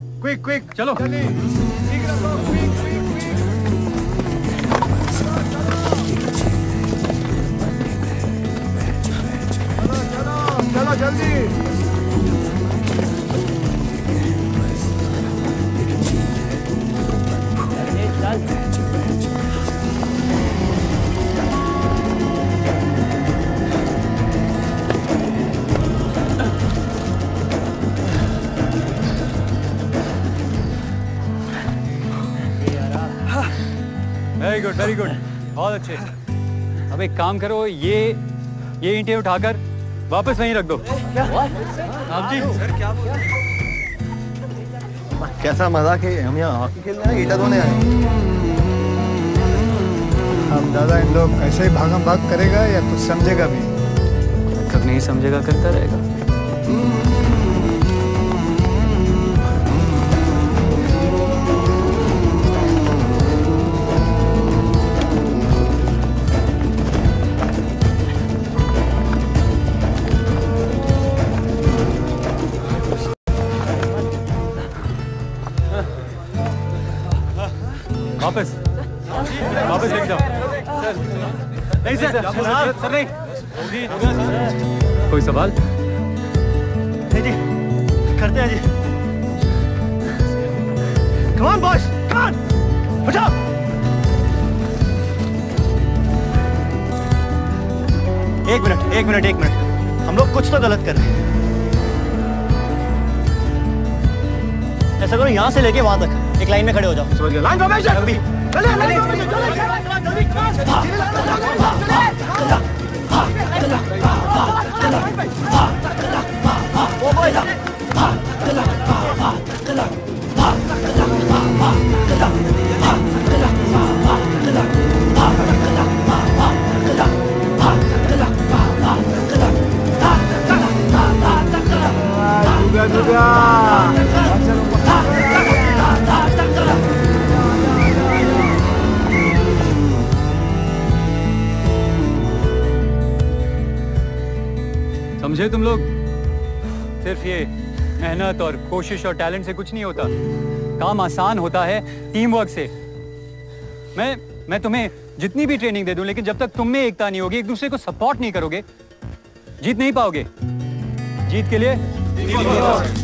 Quick quick चलो जल्दी शीघ्र करो, क्विक क्विक क्विक चलो जल्दी। वेरी गुड बहुत अच्छे। अब एक काम करो, ये ईंटें उठाकर वापस वहीं रख दो। आप जी सर क्या बोल रहे हैं? कैसा मजाक है, हम यहाँ हॉकी खेलने आए, ईंटा धोने आए। अब दादा इन लोग ऐसे ही भागम भाग करेगा या कुछ समझेगा भी? कब नहीं समझेगा, करता रहेगा। वापस लेके जाओ। सर नहीं सर नहीं। कोई सवाल? नहीं जी, करते हैं जी। Come on boys, come on, उठो। एक मिनट, हम लोग कुछ तो गलत कर रहे हैं। ऐसा करो, यहाँ से लेके वहां तक एक लाइन में खड़े हो जाओ। समझ गए? लाइन फॉर्मेशन अभी। समझे तुम लोग? सिर्फ ये मेहनत और कोशिश और टैलेंट से कुछ नहीं होता। काम आसान होता है टीम वर्क से। मैं तुम्हें जितनी भी ट्रेनिंग दे दूं, लेकिन जब तक तुम में एकता नहीं होगी, एक दूसरे को सपोर्ट नहीं करोगे, जीत नहीं पाओगे। जीत के लिए